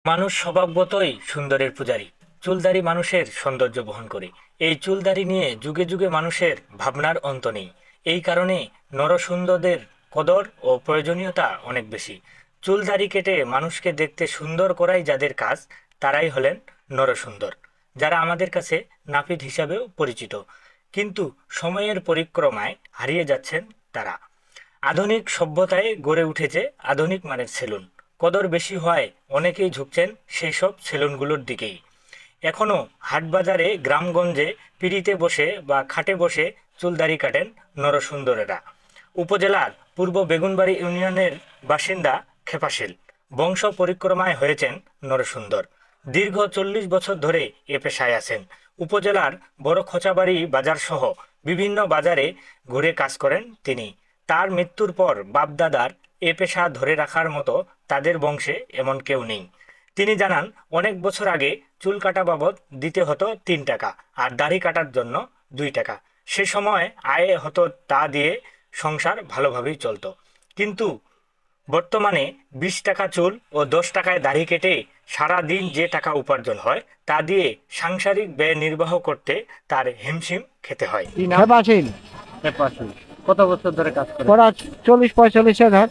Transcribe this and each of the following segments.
মানুষ স্বভাবতই সুন্দরের পূজারী। চুলদাড়ি মানুষের সৌন্দর্য বহন করে। এই চুলদাড়ি নিয়ে যুগে যুগে মানুষের ভাবনার অন্ত নেই। এই কারণে নরসুন্দরদের কদর ও প্রয়োজনীয়তা অনেক বেশি। চুলদাড়ি কেটে মানুষকে দেখতে সুন্দর করাই যাদের কাজ, তারাই হলেন নরসুন্দর, যারা আমাদের কাছে নাপিত হিসাবেও পরিচিত। কিন্তু সময়ের পরিক্রমায় হারিয়ে যাচ্ছেন তারা। আধুনিক সভ্যতায় গড়ে উঠেছে আধুনিক মানের সেলুন। কদর বেশি হয় অনেকেই ঝুঁকছেন সেই সব সেলুনগুলোর দিকেই। এখনও হাটবাজারে গ্রামগঞ্জে পিঁড়িতে বসে বা খাটে বসে চুলদাড়ি কাটেন নরসুন্দরেরা। উপজেলার পূর্ব বেগুনবাড়ি ইউনিয়নের বাসিন্দা খেপাশিল বংশ পরিক্রমায় হয়েছেন নরসুন্দর। দীর্ঘ 40 বছর ধরে এ পেশায় আছেন। উপজেলার বড় খোঁচাবাড়ি বাজার সহ বিভিন্ন বাজারে ঘুরে কাজ করেন তিনি। তার মৃত্যুর পর বাপদাদার এ পেশা ধরে রাখার মতো তাদের বংশে এমন কেউ নেই। তিনি জানান, অনেক বছর আগে চুল কাটা বাবদ দিতে হতো 3 টাকা আর দাড়ি কাটার জন্য 2 টাকা। সে সময় আয় হতো তা দিয়ে সংসার ভালোভাবেই চলতো। কিন্তু বর্তমানে 20 টাকা চুল ও 10 টাকায় দাড়ি কেটে সারা দিন যে টাকা উপার্জন হয় তা দিয়ে সাংসারিক ব্যয় নির্বাহ করতে তার হিমশিম খেতে হয়। কি নাম? হেপাসিল হেপাসিল। কত বছর ধরে কাজ করেন? ওরা 40-45 হাজার।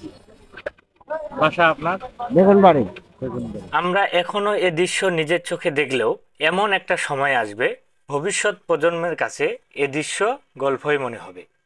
বাসা আপনার? বেগুন বাড়ি। বেগুনবাড়ি। আমরা এখনো এ দৃশ্য নিজের চোখে দেখলেও এমন একটা সময় আসবে, ভবিষ্যৎ প্রজন্মের কাছে এ দৃশ্য গল্পই মনে হবে।